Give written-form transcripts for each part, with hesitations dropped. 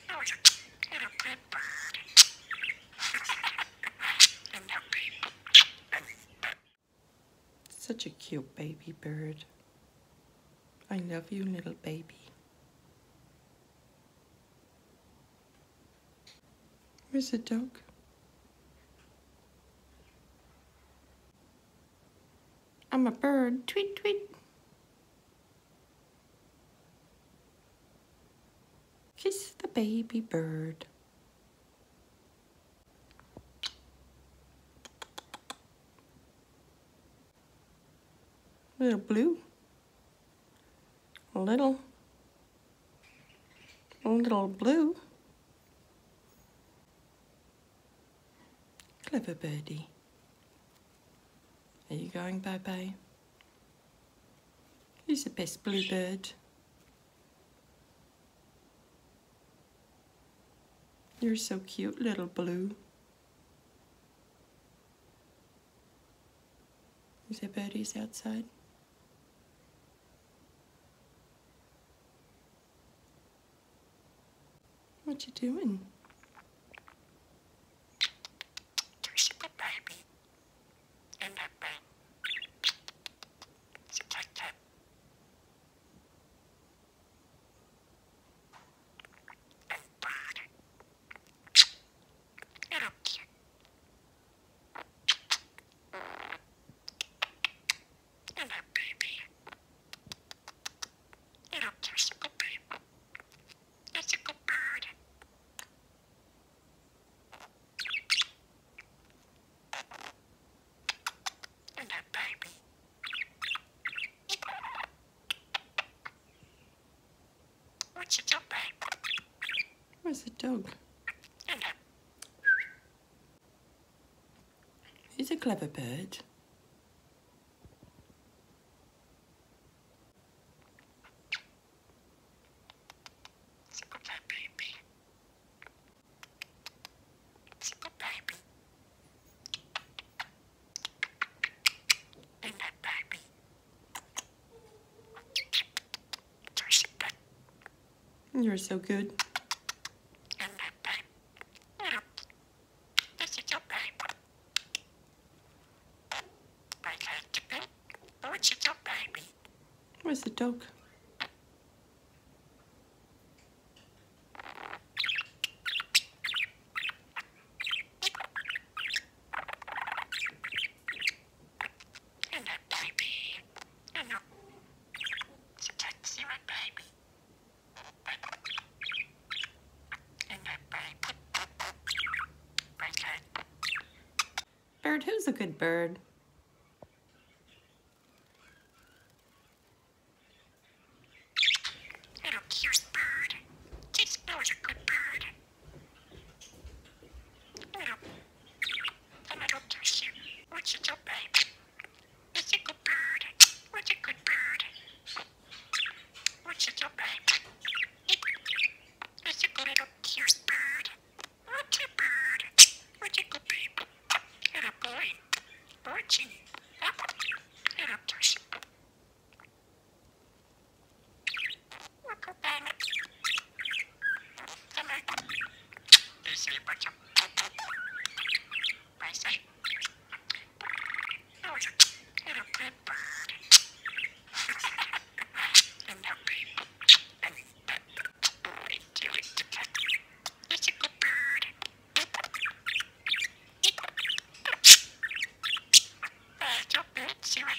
Little good bird. Such a cute baby bird. I love you, little baby. Where's the dog? I'm a bird. Tweet, tweet. Kiss the baby bird. Little blue. Little blue. Clever birdie. Are you going bye-bye? Who's the best blue bird? You're so cute, little blue. Is there birdies outside? What you doing? There's a good baby in that bed. It's a cat. And bird. Little cute. And that baby. Little there's a good baby. That's a good bird. And that baby. What's the dog, babe? Where's the dog? And that. He's a clever bird. It's a good baby. It's a good baby. And that baby. There's a bed. You're so good. And that babe. Little. This is your babe. I like the bed. What's your baby? Where's the dog? And that baby. And that. It's a taxi, right, baby? And that baby. Okay. Bird, who's a good bird? Little cute bird. This is a good bird. Little cute. What's your baby? It's a good bird. What's a good bird? What's your baby? It's a good little cute bird. What's a bird? What's a good baby? Little boy. Budgie. Little cute. Look at that. Come on. This is Budgie. Raisin. Oh, it's a little good bird. And that baby. And that boy. Do it to cat. It's a good bird. It's a bird, Sarah.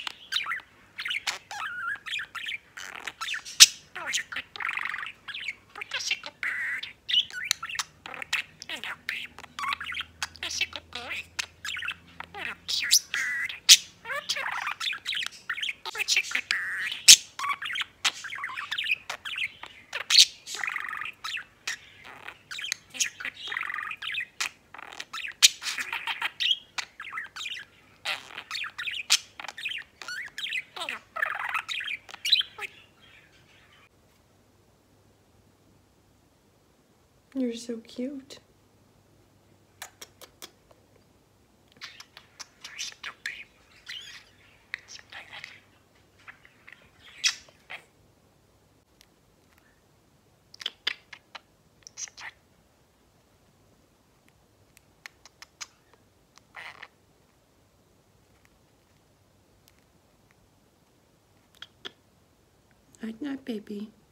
Oh, it's a good bird. But that's a good bird. And that baby. That's a good boy. Little cute bird. What's a good bird? He's a good bird. You're so cute. Night, night, baby.